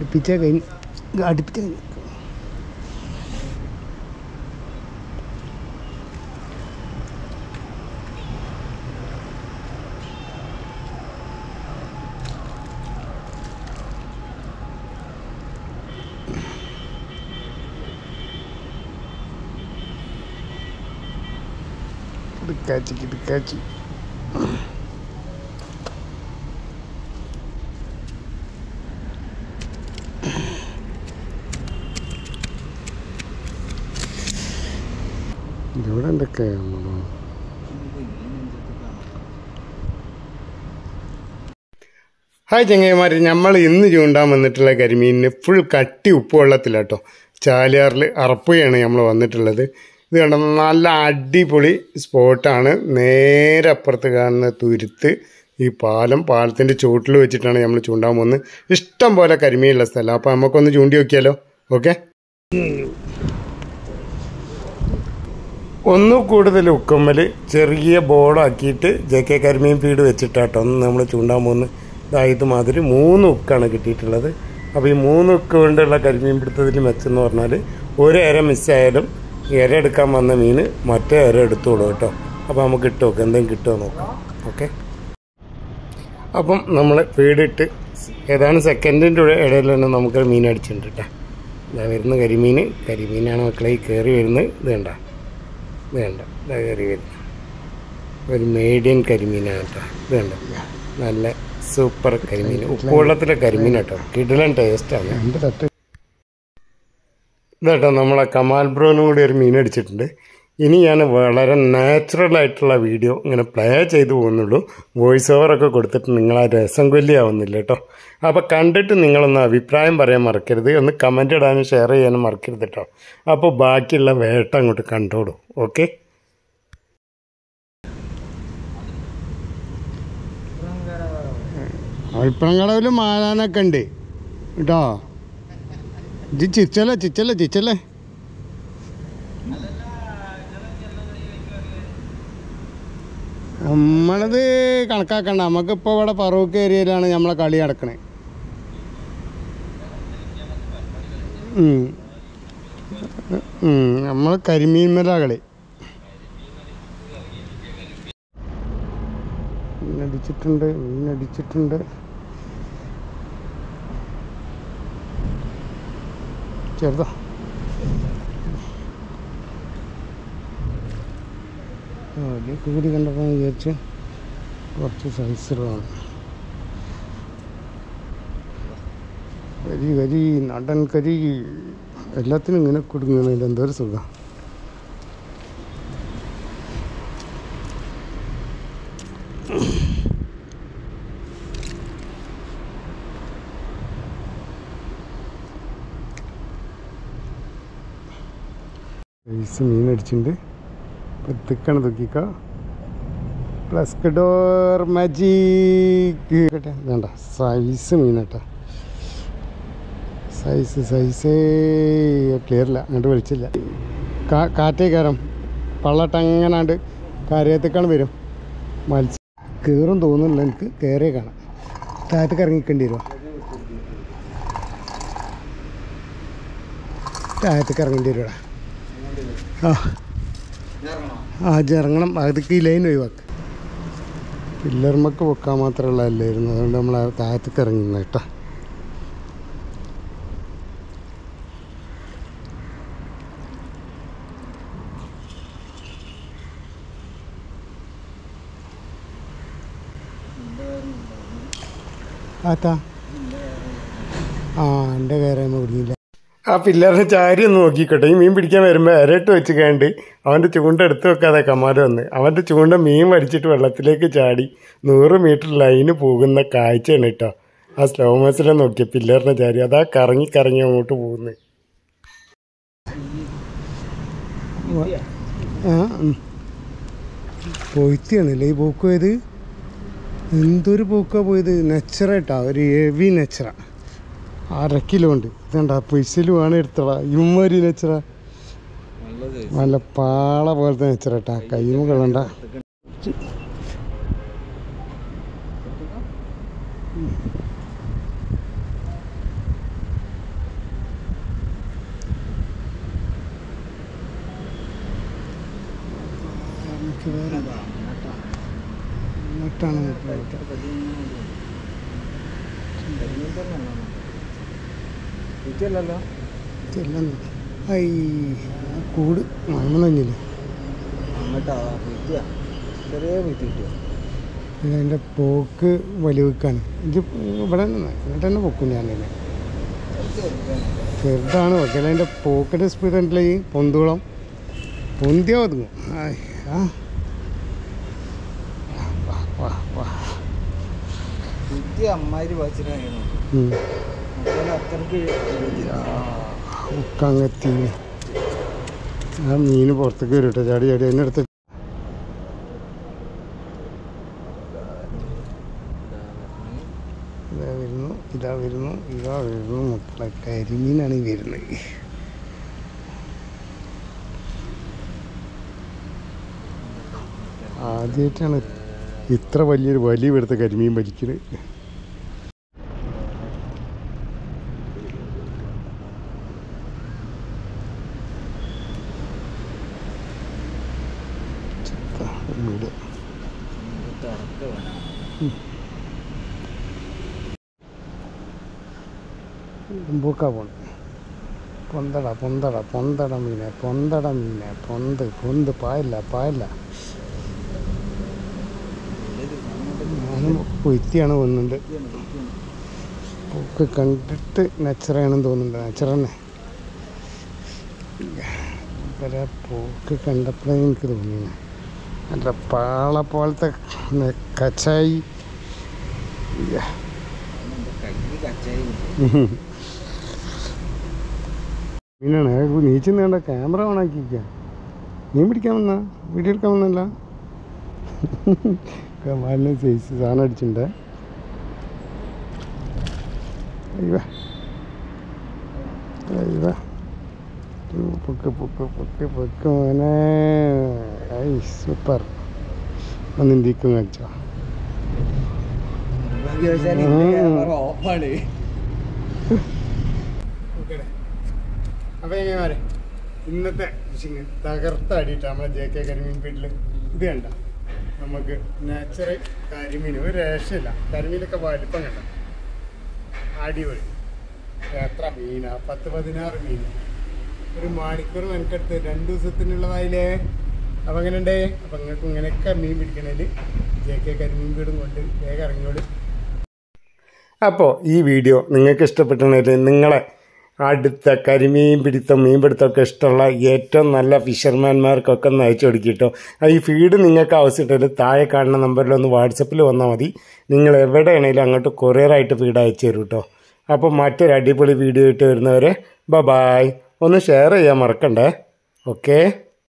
അടുപ്പിച്ച കഴിഞ്ഞ് അടുപ്പിച്ച കഴിഞ്ഞ് കിടക്കാച്ചി ഇവിടെ എന്തൊക്കെയാണ്. ഹായ് ചങ്ങായിമാർ, നമ്മൾ ഇന്ന് ചൂണ്ടാൻ വന്നിട്ടുള്ള കരിമീനിന് ഫുൾ കട്ടി ഉപ്പ് വെള്ളത്തിലാട്ടോ. ചാലിയാറിൽ അറപ്പുകയാണ് നമ്മൾ വന്നിട്ടുള്ളത്. ഇത് കണ്ട നല്ല അടിപൊളി സ്പോട്ടാണ്. നേരെ അപ്പുറത്ത് കാണുന്ന തുരുത്ത് ഈ പാലത്തിൻ്റെ ചുവട്ടിൽ വെച്ചിട്ടാണ് നമ്മൾ ചൂണ്ടാൻ പോകുന്നത്. ഇഷ്ടം പോലെ കരിമീനുള്ള സ്ഥലം. അപ്പോൾ നമുക്കൊന്ന് ചൂണ്ടി നോക്കിയാലോ? ഓക്കെ. ഒന്നു കൂടുതൽ ഉക്കമ്മൽ ചെറിയ ബോർഡാക്കിയിട്ട് JK കരിമീൻ ഫീഡ് വെച്ചിട്ടാട്ടോ ഒന്ന് നമ്മൾ ചൂണ്ടാൻ പോകുന്നത്. ഇതായത് മാതിരി 3 ഉക്കാണ് കിട്ടിയിട്ടുള്ളത്. അപ്പോൾ ഈ 3 ഉക്ക് കൊണ്ടുള്ള കരിമീൻ പിടുത്തത്തിൽ മെച്ചെന്ന് പറഞ്ഞാൽ ഒരു ഇര മിസ്സായാലും ഇര എടുക്കാൻ വന്ന മീൻ മറ്റേ ഇര എടുത്തോളൂ കേട്ടോ. അപ്പോൾ നമുക്ക് ഇട്ട് നോക്കാം, എന്തെങ്കിലും കിട്ടുമോ നോക്കാം. ഓക്കെ. അപ്പം നമ്മൾ ഫീഡിട്ട് ഏതാണ് സെക്കൻഡിൻ്റെ ഇടയിൽ തന്നെ നമുക്കൊരു മീൻ അടിച്ചിട്ടുണ്ട് കേട്ടോ. ഇതാ വരുന്ന കരിമീനാണ് മക്കളെ ഈ കയറി വരുന്നത്. ഇത് വേണ്ട ഇതാ കയറി വരുന്നത് ഒരു മീഡിയം കരിമീനാണ് കേട്ടോ. ഇത് വേണ്ട നല്ല സൂപ്പർ കരിമീൻ, ഉപ്പുവെള്ളത്തിലെ കരിമീൻ കേട്ടോ. കിടിലൻ ടേസ്റ്റാണ്. ഇതാട്ടോ നമ്മളെ കമാൽ ബ്രോനും കൂടി ഒരു മീൻ അടിച്ചിട്ടുണ്ട്. ഇനി ഞാൻ വളരെ നാച്ചുറലായിട്ടുള്ള വീഡിയോ ഇങ്ങനെ പ്ലേ ചെയ്തു പോകുന്നുള്ളൂ. വോയിസ് ഓവറൊക്കെ കൊടുത്തിട്ട് നിങ്ങളാ രസം കൊല്ലിയാവുന്നില്ല കേട്ടോ. അപ്പോൾ കണ്ടിട്ട് നിങ്ങളൊന്ന് അഭിപ്രായം പറയാൻ മറക്കരുത്. ഒന്ന് കമൻ്റ് ഇടാനും ഷെയർ ചെയ്യാനും മറക്കരുത് കേട്ടോ. അപ്പോൾ ബാക്കിയുള്ള വേട്ട അങ്ങോട്ട് കണ്ടോളൂ. ഓക്കെ. അൽപ്പളം കടവിൽ മാലാനൊക്കെ ഉണ്ട് കേട്ടോ. ഇത് ചിച്ചല്ലേ നമ്മളത് കണക്കാക്കണ്ട. നമുക്കിപ്പോൾ ഇവിടെ ഫറൂഖ് ഏരിയയിലാണ് നമ്മളെ കളി നടക്കണേ. നമ്മൾ കരിമീൻമല കളി. മീനടിച്ചിട്ടുണ്ട്. ചെറുതാ. വലിയ കൂടി കണ്ടപ്പോൾ വിചാരിച്ച് കുറച്ച് സൈസുകളാണ്. കരി നടൻ കരി എല്ലാത്തിനും ഇങ്ങനെ കൊടുക്കുന്നതിൽ എന്തൊരു സുഖം. സൈസ് മീനടിച്ചിട്ടുണ്ട്. പതുക്കാണ് തൂക്കിക്ക. പ്ലസ്കഡോർ മാജിക് വേണ്ട സൈസ് മീനട്ടാ. സൈസ് ക്ലിയറില്ല, അങ്ങോട്ട് വിളിച്ചില്ല. കാറ്റേ കയറും പള്ളട്ടങ്ങനാണ്ട് കാര്യത്തേക്കാണ് വരും. മത്സ്യം കയറും തോന്നുന്നില്ല എനിക്ക്. കയറിയേ കാണാം. താഴത്തേക്ക് ഇറങ്ങിക്കേണ്ടി വരുമോ? താഴത്തേക്ക് ഇറങ്ങേണ്ടി വരുവാ. ഇറങ്ങണം. അതൊക്കെ ഈ ലൈൻ ഒഴിവാക്കുക. പില്ലർമക്ക് പൊക്കാൻ മാത്രമുള്ളതല്ലായിരുന്നു. അതുകൊണ്ട് നമ്മൾ താഴത്തേക്ക് ഇറങ്ങുന്ന കേട്ടോ. എൻ്റെ കയറായ്മ പിടിക്കില്ല. ആ പില്ലറിന് ചാരി ഒന്ന് നോക്കിക്കോട്ടെ. ഈ മീൻ പിടിക്കാൻ വരുമ്പോൾ ഇരട്ട് വെച്ച് കണ്ട് അവൻ്റെ ചൂണ്ട എടുത്ത് വെക്കാതെ കമാല് വന്ന് അവൻ്റെ ചൂണ്ട മീൻ വലിച്ചിട്ട് വെള്ളത്തിലേക്ക് ചാടി 100 മീറ്റർ ലൈന് പോകുന്ന കാഴ്ചയാണ് കേട്ടോ. ആ സ്ലോ മോഷനിൽ നോക്കിയ പില്ലറിന് ചാരി അതാ കറങ്ങി അങ്ങോട്ട് പോകുന്നത്. പൊയ്ത്തിയാണല്ലേ ഈ പോക്ക് പോയത്. എന്തൊരു പോക്കാണ് പോയത്. നെച്ചറായിട്ടാ, ഒരു ഹെവി നെച്ചറ. 1/2 കിലോ ഉണ്ട്. ഇതണ്ട പൈസയിലുമാണ് എടുത്തടാ. ഇമ്മൊരു നെച്ചറ നല്ല പാള പോലത്തെ നെച്ചറട്ടാ. കൈമ കളണ്ട. കൂട് മണ്ണഞ്ഞില്ല ഇതിൻ്റെ പോക്ക് വലിവെക്കാണ് ഇത് ഇവിടെ എന്നിട്ട് തന്നെ പൊക്കും ഞാനില്ല ചെറുതാണ് വെക്കല അതിൻ്റെ പോക്കിൻ്റെ സ്പീഡ് ഉണ്ടല്ലേ ഈ പൊന്തോളം പൊന്തിയാ ഒതുങ്ങും ഉക്കങ്ങെത്തി ആ മീന് പുറത്തേക്ക് വരും കേട്ടോ ചാടി ചാടി അതിൻ്റെ അടുത്ത് ഇതാ വരുന്നു മക്കളെ കരിമീനാണ് ഈ വരുന്നത് ആദ്യമായിട്ടാണ് ഇത്ര വലിയൊരു വലിയ എടുത്ത കരിമീൻ വലിക്കല് പൂക്കാ പോണ് പൊന്തട മീനെ പൊന്ത് പായല്ല ഞാനും പൊയ്ത്തിയാണ് തോന്നുന്നുണ്ട് പൂക്ക് കണ്ടിട്ട് നെച്ചറാണെന്ന് തോന്നുന്നുണ്ട് നെച്ചറന്നെ പൂക്ക് കണ്ടപ്പോഴേ എനിക്ക് തോന്നിയത് നല്ല പാള പോലത്തെ കച്ചായി മീനാണ് നീച്ചെന്ന് കണ്ട ക്യാമറ ഓണാക്കിക്ക മീൻ പിടിക്കാൻ വന്നാ വീഡിയോ എടുക്കാൻ വന്നല്ല കമാലിന് സൈസ് സാധനം അടിച്ചിട്ടുണ്ട് പൊക്ക് മോനെ സൂപ്പർ ഒന്നിന്റെക്കും കാണിച്ചോ അപ്പോൾ എങ്ങനെ ഇന്നത്തെ ഫിഷിങ് തകർത്ത അടിയിട്ട് നമ്മളെ JK കരിമീൻ ഫീഡിൽ ഇത് കണ്ട നമുക്ക് നാച്ചുറൽ കരിമീൻ ഒരു രക്ഷയില്ല കരിമീനൊക്കെ വലിപ്പം കണ്ട അടിപൊളി എത്ര മീനാ 10-16 മീൻ ഒരു മണിക്കൂർ മെനക്കെടുത്ത് 2 ദിവസത്തിനുള്ളതായില്ലേ അപ്പം അങ്ങനെ ഉണ്ടേ അപ്പം നിങ്ങൾക്ക് ഇങ്ങനെയൊക്കെ മീൻ പിടിക്കണേൽ JK കരിമീൻ ഫീഡും കൊണ്ട് വേഗം ഇറങ്ങിയോളൂ. അപ്പോൾ ഈ വീഡിയോ നിങ്ങൾക്ക് ഇഷ്ടപ്പെട്ടുണ്ടെങ്കിൽ നിങ്ങളെ അടുത്ത കരിമീൻ പിടുത്തം മീൻ പിടുത്തമൊക്കെ ഇഷ്ടമുള്ള ഏറ്റവും നല്ല ഫിഷർമാൻമാർക്കൊക്കെ ഒന്ന് അയച്ചു കൊടുക്കിട്ടോ. ഈ ഫീഡ് നിങ്ങൾക്ക് ആവശ്യമുണ്ടെങ്കിൽ താഴെ കാണുന്ന നമ്പറിലൊന്ന് വാട്സപ്പിൽ വന്നാൽ മതി. നിങ്ങൾ എവിടെയാണെങ്കിലും അങ്ങോട്ട് കൊറിയറായിട്ട് ഫീഡ് അയച്ചു തരും കേട്ടോ. അപ്പോൾ മറ്റൊരു അടിപൊളി വീഡിയോ ആയിട്ട് വരുന്നവരെ ബൈ. ഒന്ന് ഷെയർ ചെയ്യാൻ മറക്കണ്ടേ. ഓക്കെ.